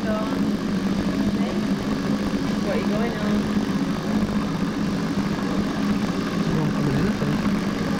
What are you going on? You're not coming in, I think.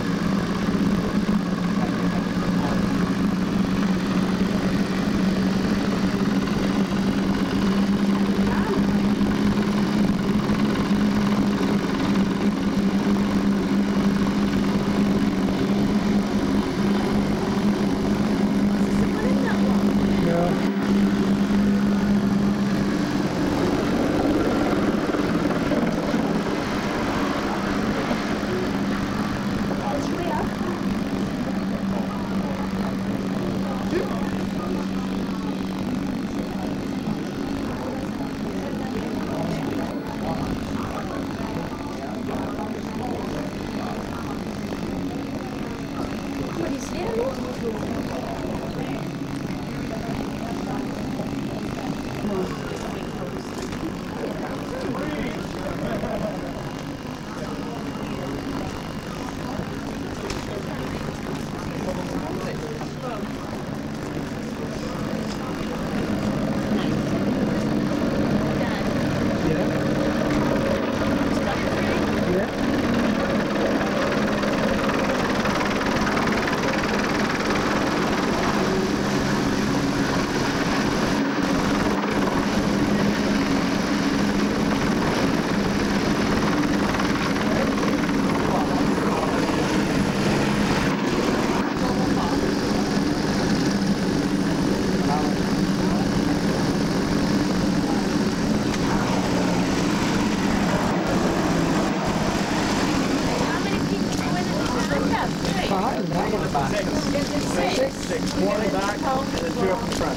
Six. One in the back and then two up in front.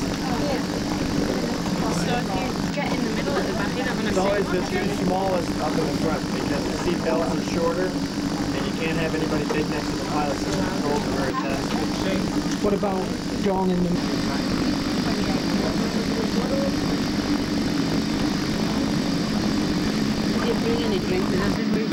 So if you get in the middle at the back, you're not going to It's always the two smallest up in the front because the seat belts are shorter and you can't have anybody big next to the pilot so the controls are very fast. What about John in the... We didn't bring any drink with us, did we?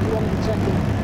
what you want to be checking.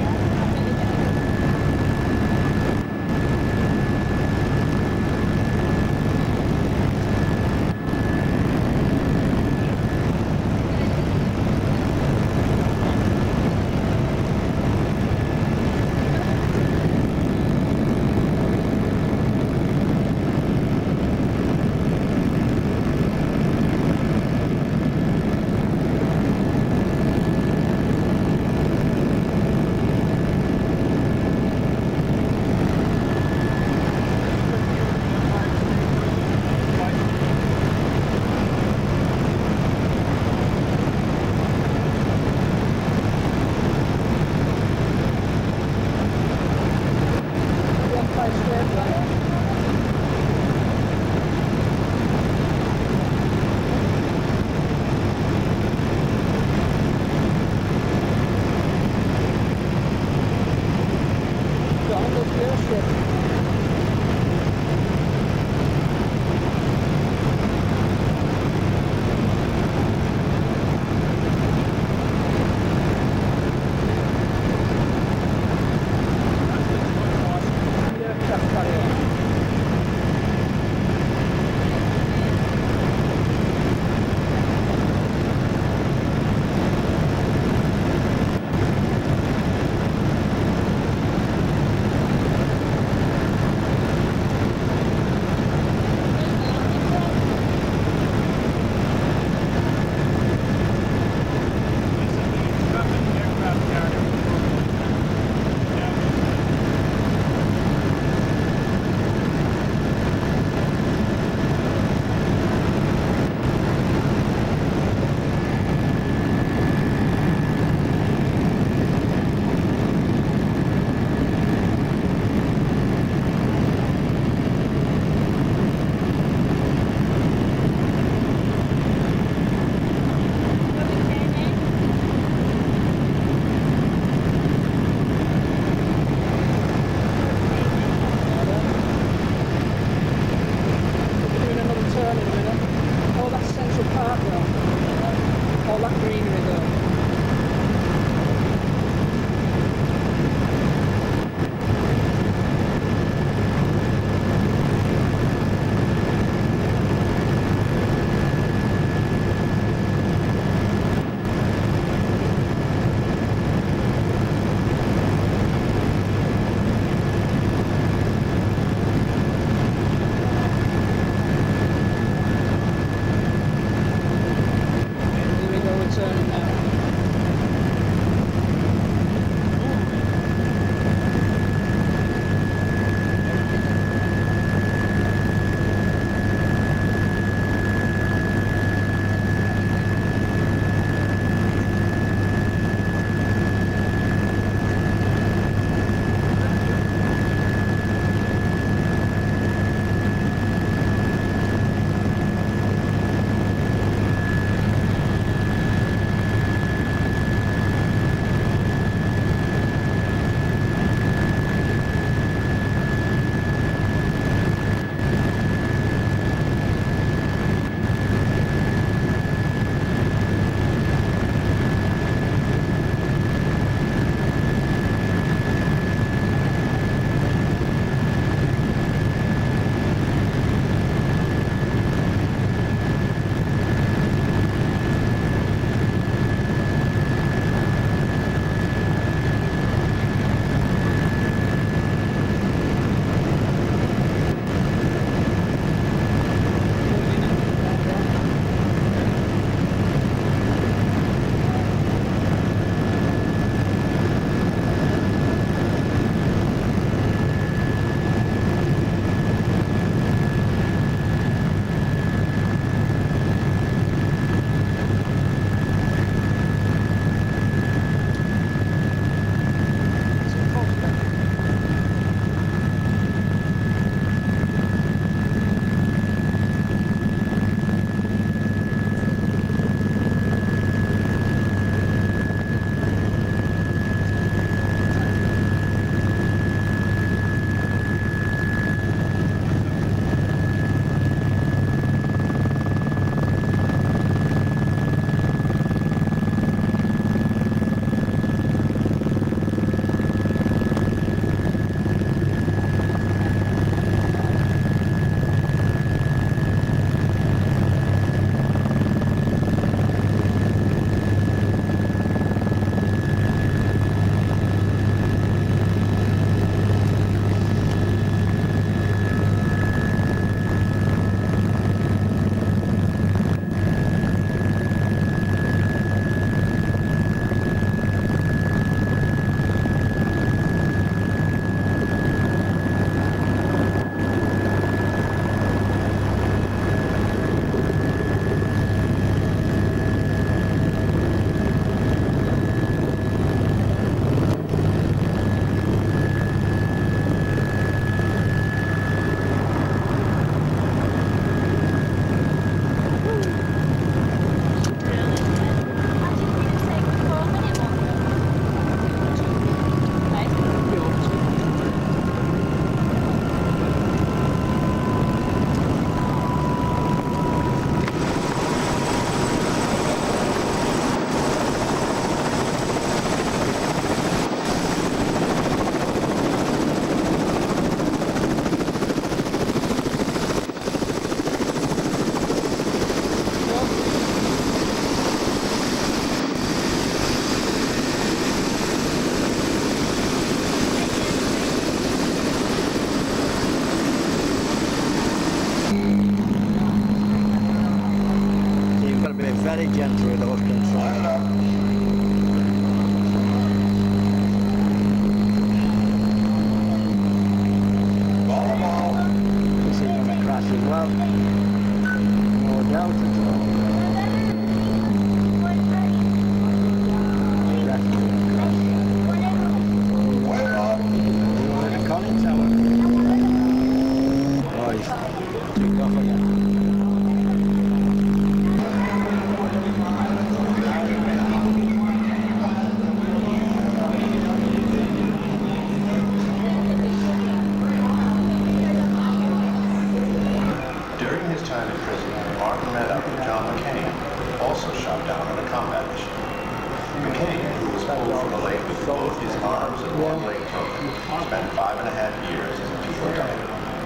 both his arms and one leg broken. Spent 5.5 years in chemotherapy.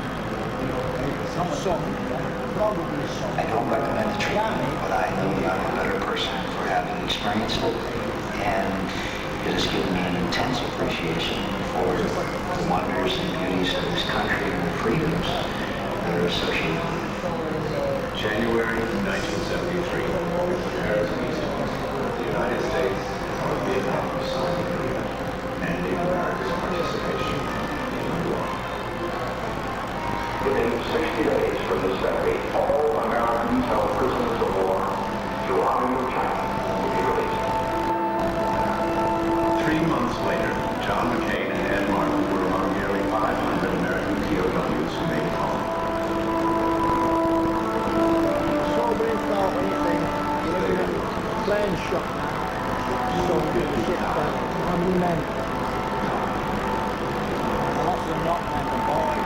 I don't recommend the treatment, but I know that I'm a better person for having experienced it, and it has given me an intense appreciation for the wonders and beauties of this country and the freedoms that are associated with it. January 1973, Paris, the United States and Vietnam signed the agreement ending America's participation in the war. Within 60 days from this day, all Americans held prisoners of war throughout Indochina will be released. 3 months later, John McCain and Ed Martin were among nearly 500 American POWs who made it home. Plane shot now. So good to ship down. How many men? Lots of them not men, the boys.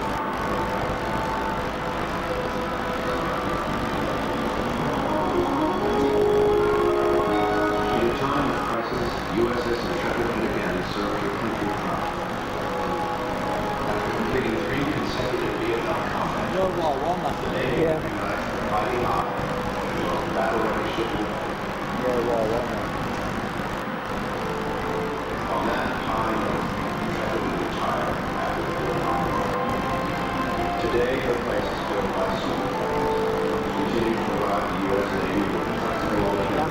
In a time of crisis, USS Southampton again served her country proud. After completing 3 consecutive Vietnam combats, World War One, that's it. Yeah. fighting hard, battle-ready shipment. World War One. On that high note, Southampton retired after the Vietnam War. Today, her place is filled by superplanes, continuing to provide the U.S. Navy with flexible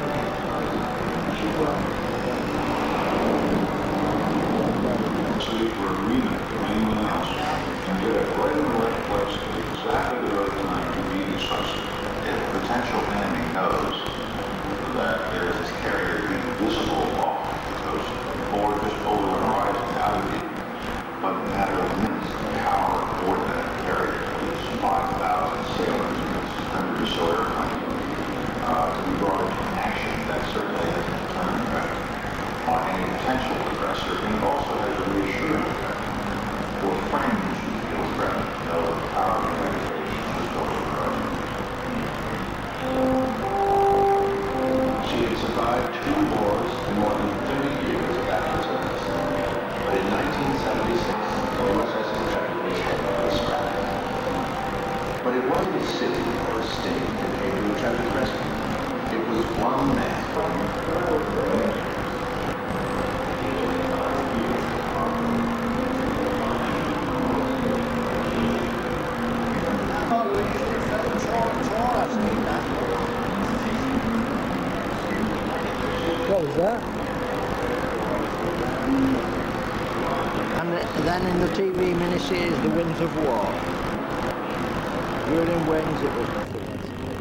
for a remake of England House and get a great and right place at exactly the right time to be decisive. If a potential enemy knows that there is this carrier invisible off the coast, or just over the horizon out of it, but in a matter of minutes, the power aboard that carrier is 5,000 sailors in its Henry Sawyer claim to be brought into action. That certainly has a deterrent effect on any potential aggressor, and it also has a reassuring effect for friends who feel threatened to know that the power of the United States is over the horizon. She had survived 2 wars and more than 30 years of active service. But in 1976, the USS Southampton was headed for scrapping. But it wasn't a city or a state that came to attempt its rescue. It was one man. What was that? And then in the TV miniseries The Winds of War. During Winds it was nothing else.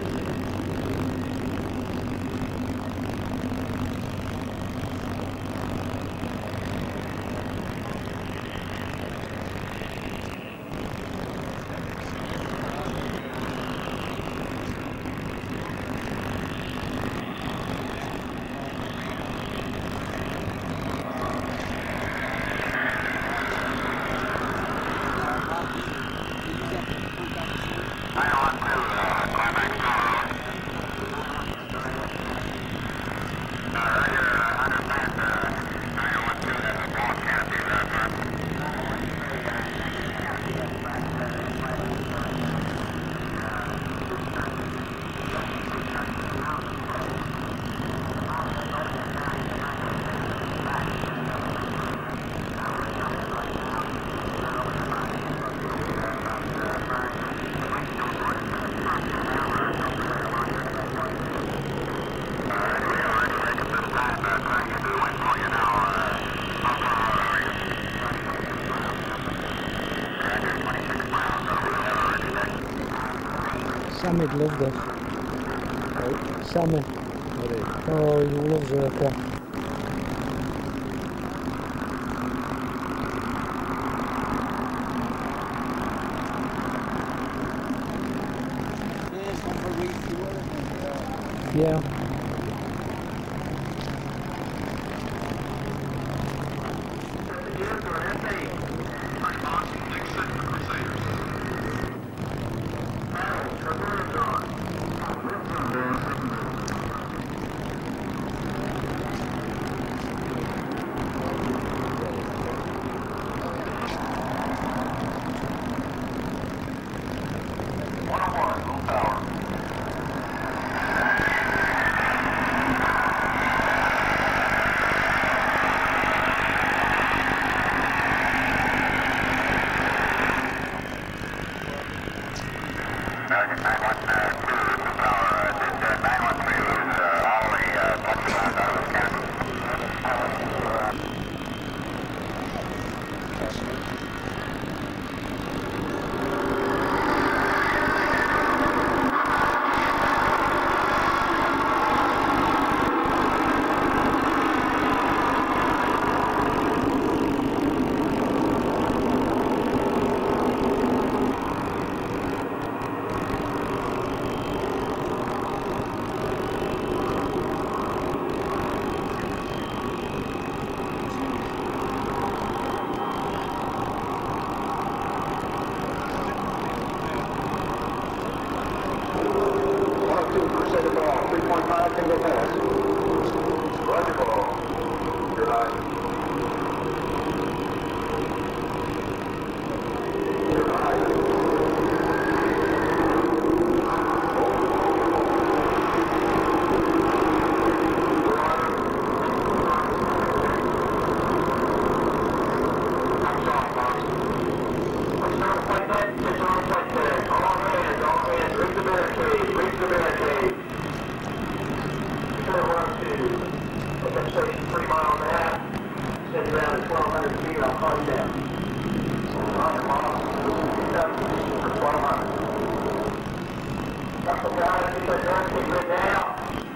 Sammy'd love this. Oh, Sammy. Oh, he loves aircraft. Yeah. 1200 feet, I'll call you down. Roger, Mom. For 1200. Russell, guys, keep that direct, keep it down.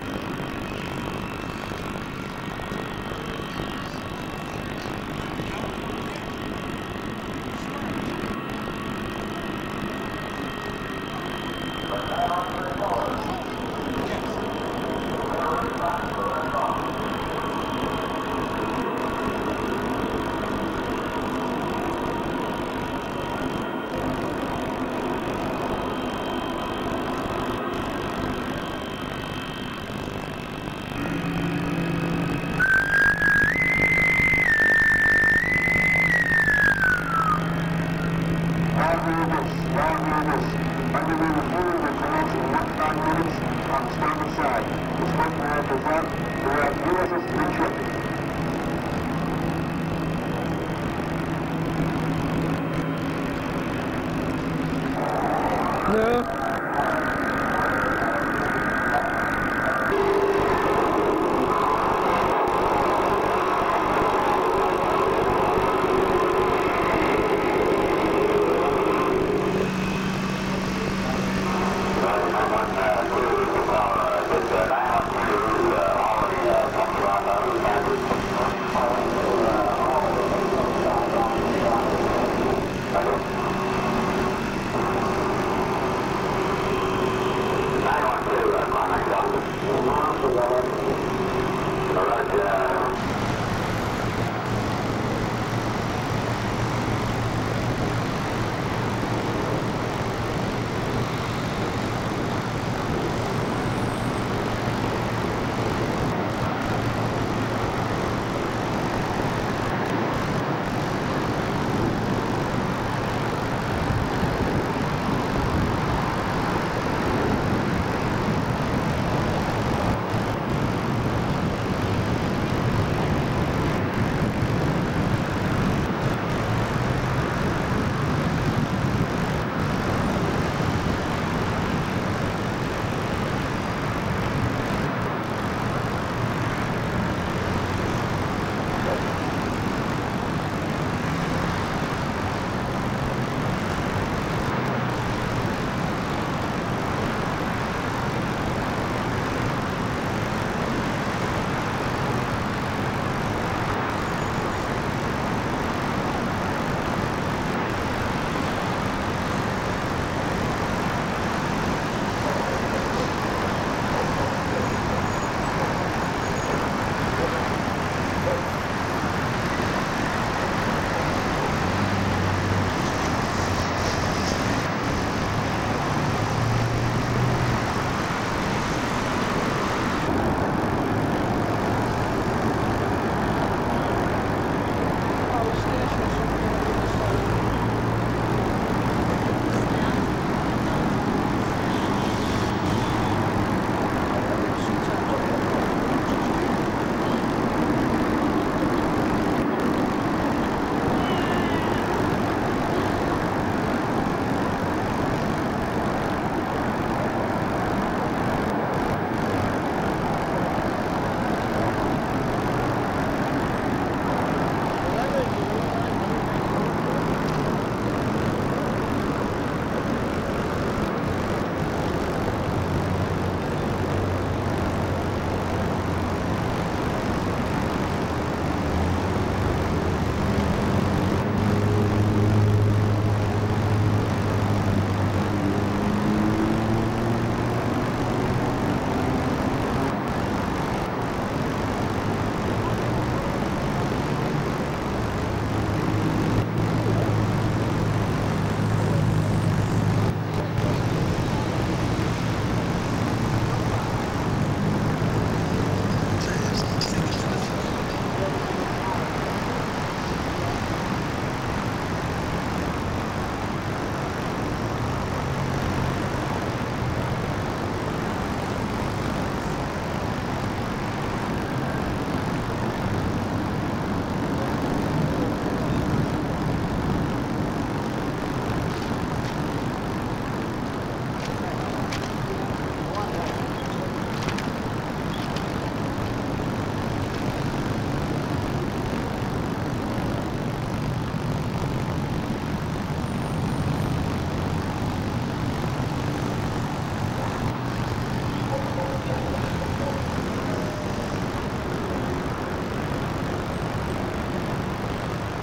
No.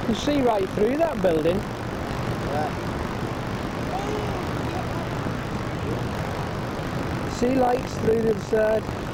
You can see right through that building. See lights through the side.